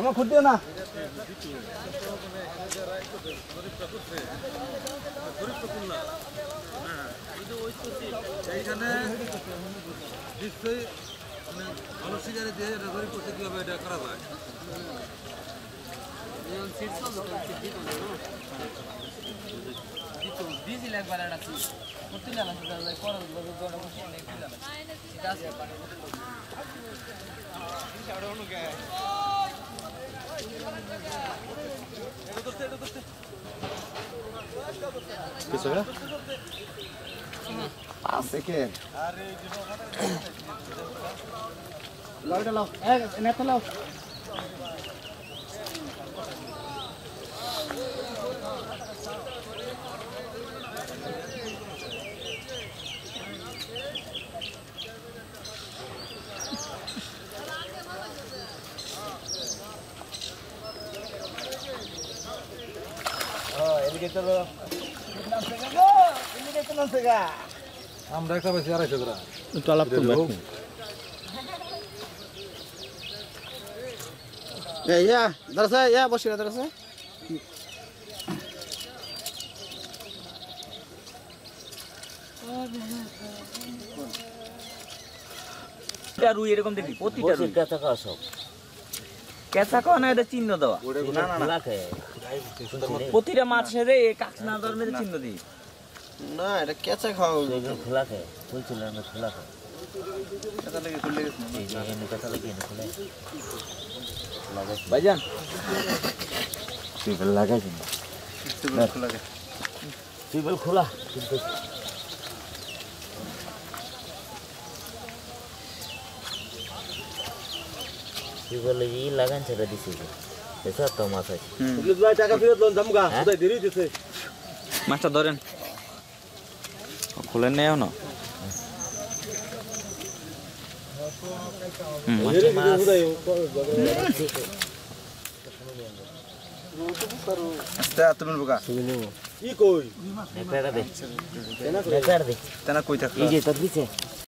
আমার খুঁজ দিও না এইখানে নিশ্চয়ই ভালো সিগারেট দিয়ে এটা গরিব করতে কীভাবে এটা করা যায় বিজি লাগবার একটা করতে না কিছু না আছে কে লাও এটা লাও নেতা লাও আমরা একটা বেশি 250 গ্রাম একটু আলাপ করবো ইয়া দাঁড়াছে ইয়া বসে দাঁড়াছে রুই এরকম দেখি প্রতিটা রুই কেঁচা খাওয়া সব কেঁচা খাওয়া না এটা চিহ্ন দেওয়া না প্রতিটা মাছের কাঁচনা ধর্মের চিহ্ন দিই না এটা কেঁচা খাওয়া খোলা খায় বলছিল না খোলা খায় ভাইজান টিউবওয়েল লাগাইছেন টিউবওয়েল খোলা টিউবওয়েল লাগান সেটা দিছি এসব তো মাছ আছে টাকা ফেরত লোন দামগা কোথায় দেরি দিছে মাছটা ধরেন খুলে নেও না তুমি বোকা কি কই নেকড়া দে নেকড়া দে তেনা কই থাকো এই যে তোর দিছে